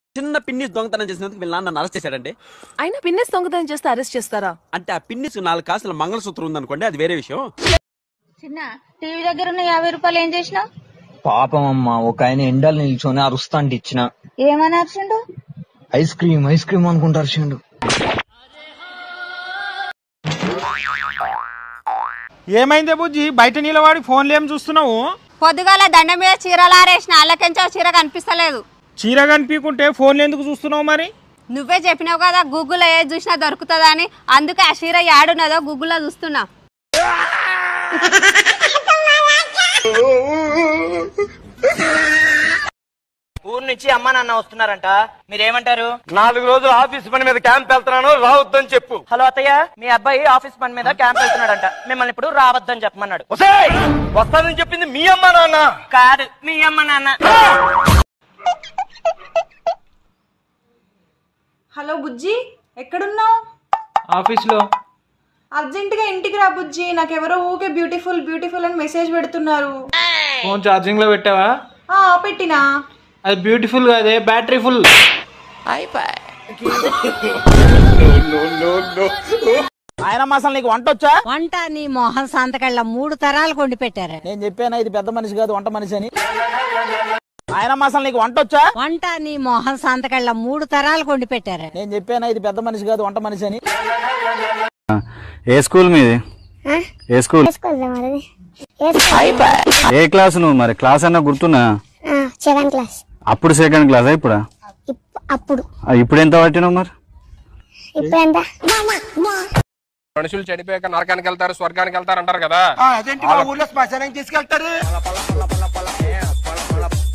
చిన్న పిన్నిస్ దొంగతనం చేసినందుకు వీళ్ళ నాన్న అరెస్ట్ చేశాడండి. అయినా పిన్నిస్ దొంగతనం చేస్తే అరెస్ట్ చేస్తారా? అంటే ఆ పిన్నిస్ 4 కాసుల మంగళసూత్రం ఉందనుకోండి, అది వేరే విషయం. చిన్న టీవీ దగ్గర ఉన్న 50 రూపాయలు ఏం చేసినా? పాపం అమ్మ, ఒక ఆయన ఎండలు నిల్చొని అరుస్తాంటి ఇచ్చిన. ఏమని అరిచిండు? ఐస్ క్రీమ్ అనుకుంటా అరిచిండు. ఏమైందే బుజ్జి, బయట నిలబడి ఫోన్లు ఏం చూస్తున్నావు? పొద్దుగాల దండ మీద చీరలు ఆరేసిన వాళ్ళకెంచో చీర కనిపిస్తలేదు. చీర కనిపించుకుంటే ఫోన్లు ఎందుకు చూస్తున్నావు మరి? నువ్వే చెప్పినావు కదా గూగుల్లో ఏది చూసినా దొరుకుతుందని, అందుకే ఆ చీర యాడున్నదో గూగుల్లో చూస్తున్నా. ఊరు నుంచి అమ్మా నాన్న వస్తున్నారంట, మీరేమంటారు? 4 రోజులు ఆఫీస్ పని మీద క్యాంప్ వెళ్తున్నాను, రావద్దని చెప్పు. హలో అత్తయ్య, మీ అబ్బాయి ఆఫీస్ పని మీద క్యాంప్ వెళ్తున్నాడంట, మిమ్మల్ని ఇప్పుడు రావద్దని చెప్పమన్నాడు. వస్తానని చెప్పింది మీ అమ్మ నాన్న కాదు, మీ అమ్మ నాన్న. హలో బుజ్జి, ఎక్కడున్నావు? ఆఫీస్ లో. అర్జెంట్ గా ఇంటికి రా బుజ్జి, నాకెవరో ఊకే బ్యూటిఫుల్ బ్యూటిఫుల్ అని మెసేజ్ పెడుతున్నారు. ఫోన్ ఛార్జింగ్ లో పెట్టావా? పెట్టినా. అది బ్యూటిఫుల్ కాదే, బ్యాటరీ ఫుల్. ఆయన అసలు నీకు వంట వచ్చా? వంట నీ మొహం సంతకళ్ళ 3 తరాలు కొండి పెట్టారు. నేను చెప్పాను ఇది పెద్ద మనిషి కాదు వంట మనిషి అని. ఆయన అసలు నీకు వంట వచ్చా? వంట నీ మొహం సంతకళ్ళ 3 తరాలు కొండి పెట్టారు. నేను చెప్పాను ఇది పెద్ద మనిషి కాదు వంట మనిషి అని. ఏ స్కూల్ మీది? ఏ స్కూల్? ఏ క్లాస్ నువ్వు? మరి క్లాస్ అన్నా గుర్తున్నా? 7th class. అప్పుడు 2nd క్లాసా? ఇప్పుడా? ఇప్పుడు ఎంత పట్టినావు మరి? మనుషులు చెడిపోయాక నరకానికి వెళ్తారు, స్వర్గానికి వెళ్తారు అంటారు కదా. ఊర్లో శ్మశానానికి తీసుకెళ్తారు.